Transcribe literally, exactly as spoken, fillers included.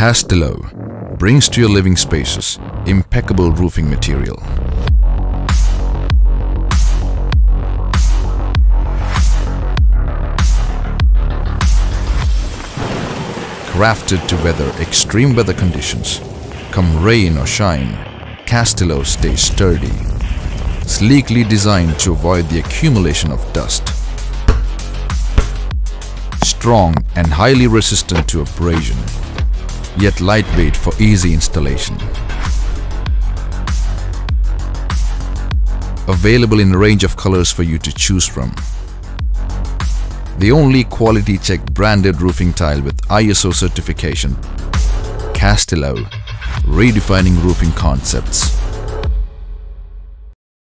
Castillo brings to your living spaces impeccable roofing material. Crafted to weather extreme weather conditions, come rain or shine, Castillo stays sturdy. Sleekly designed to avoid the accumulation of dust. Strong and highly resistant to abrasion, yet lightweight for easy installation. Available in a range of colors for you to choose from. The only quality checked branded roofing tile with I S O certification. Castillo, redefining roofing concepts.